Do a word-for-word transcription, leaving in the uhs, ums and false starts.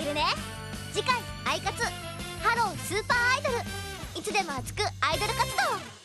るね。次回アイカツハロースーパーアイドル、いつでも熱くアイドル活動。